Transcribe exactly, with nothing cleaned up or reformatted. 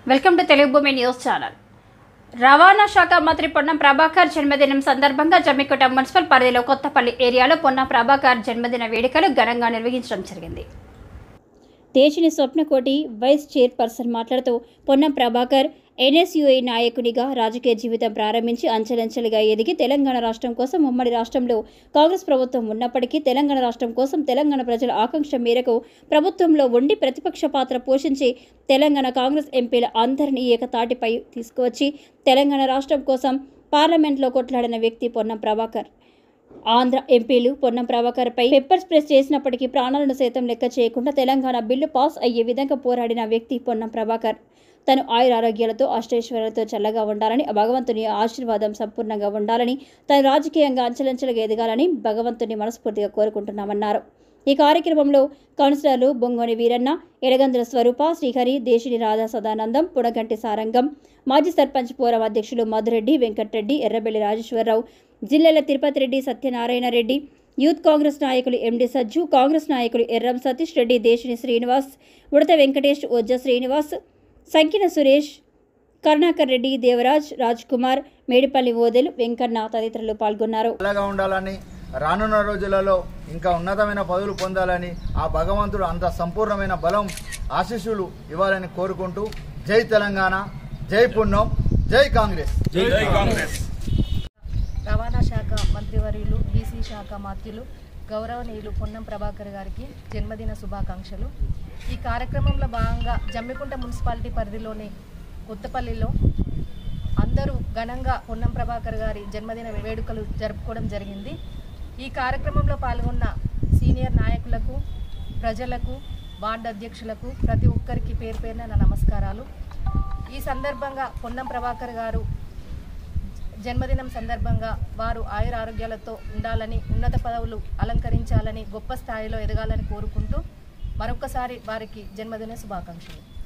Welcome to Telugu భూమి news channel. రవాణా శాఖ మంత్రి పొన్నం ప్రభాకర్ జన్మదినం సందర్భంగా జమ్మికుంట మున్సిపల్ పరిధిలో కొత్తపల్లి ఏరియాలో పొన్నం ప్రభాకర్ జన్మదిన వేడుకలు ఘనంగా నిర్వహించడం జరిగింది. తేజిని స్వప్నకోటి వైస్ చైర్పర్సన్ మాట్లాడుతూ పొన్నం ప్రభాకర్ ఎన్ఎస్యుఐ నాయకునిగా రాజకీయ జీవితం ప్రారంభించి అంచెలంచెలుగా ఎదిగి తెలంగాణ రాష్ట్రం కోసం ఉమ్మడి రాష్ట్రంలో కాంగ్రెస్ ప్రభుత్వం ఉన్నప్పటికీ తెలంగాణ రాష్ట్రం కోసం తెలంగాణ ప్రజల ఆకాంక్ష మేరకు ప్రభుత్వంలో ఉండి ప్రతిపక్ష పాత్ర పోషించి తెలంగాణ కాంగ్రెస్ ఎంపీల అందరినీ ఏకతాటిపై తీసుకువచ్చి తెలంగాణ రాష్ట్రం కోసం పార్లమెంట్లో కొట్లాడిన వ్యక్తి పొన్నం ప్రభాకర్. ఆంధ్ర ఎంపీలు పొన్నం ప్రభాకర్పై పెప్పర్ స్ప్రే చేసినప్పటికీ ప్రాణాలను సైతం లెక్క చేయకుండా తెలంగాణ బిల్లు పాస్ అయ్యే విధంగా పోరాడిన వ్యక్తి పొన్నం ప్రభాకర్. తను ఆయురారోగ్యాలతో అష్టైశ్వర్యాలతో చల్లగా ఉండాలని, భగవంతుని ఆశీర్వాదం సంపూర్ణంగా ఉండాలని, తను రాజకీయంగా అంచెలంచెలుగా ఎదగాలని భగవంతుని మనస్ఫూర్తిగా కోరుకుంటున్నామన్నారు. ఈ కార్యక్రమంలో కౌన్సిలర్లు బొంగోని వీరన్న, ఎలగందుల స్వరూప, శ్రీహరి, దేశిని రాధా సదానందం, పుడగంటి సారంగం, మాజీ సర్పంచ్ పోరం అధ్యక్షులు మధురెడ్డి, వెంకటరెడ్డి, ఎర్రబెల్లి రాజేశ్వరరావు, జిల్లాల తిరుపతి రెడ్డి, సత్యనారాయణ రెడ్డి, యూత్ కాంగ్రెస్ నాయకులు ఎండి సజ్జు, కాంగ్రెస్ నాయకులు ఎర్రం సతీష్ రెడ్డి, దేశిని శ్రీనివాస్, ఉడత వెంకటేష్, ఓజ్జ శ్రీనివాస్, సంకిన సురేష్, కరుణాకర్ రెడ్డి, దేవరాజ్, రాజ్ కుమార్, మేడిపల్లి ఓదెలు, వెంకన్న తదితరులు పాల్గొన్నారు. ఉండాలని, రానున్న రోజులలో ఇంకా ఉన్నతమైన పదవులు పొందాలని ఆ భగవంతుడు అంత సంపూర్ణమైన బలం ఆశీస్సులు ఇవ్వాలని కోరుకుంటూ జై తెలంగాణ, జై పుణ్యం, జై కాంగ్రెస్. జై కాంగ్రెస్. రవాణా శాఖ మంత్రివర్యులు, బీసీ శాఖ మాత్యులు, గౌరవనీయులు పొన్నం ప్రభాకర్ గారికి జన్మదిన శుభాకాంక్షలు. ఈ కార్యక్రమంలో భాగంగా జమ్మికుంట మున్సిపాలిటీ పరిధిలోని కొత్తపల్లిలో అందరూ ఘనంగా పొన్నం ప్రభాకర్ గారి జన్మదిన వేడుకలు జరుపుకోవడం జరిగింది. ఈ కార్యక్రమంలో పాల్గొన్న సీనియర్ నాయకులకు, ప్రజలకు, వార్డు అధ్యక్షులకు ప్రతి ఒక్కరికి పేరు పేరున నా నమస్కారాలు. ఈ సందర్భంగా పొన్నం ప్రభాకర్ గారు జన్మదినం సందర్భంగా వారు ఆయుర ఆరోగ్యాలతో ఉండాలని, ఉన్నత పదవులు అలంకరించాలని, గొప్ప స్థాయిలో ఎదగాలని కోరుకుంటూ మరొకసారి వారికి జన్మదిన శుభాకాంక్షలు.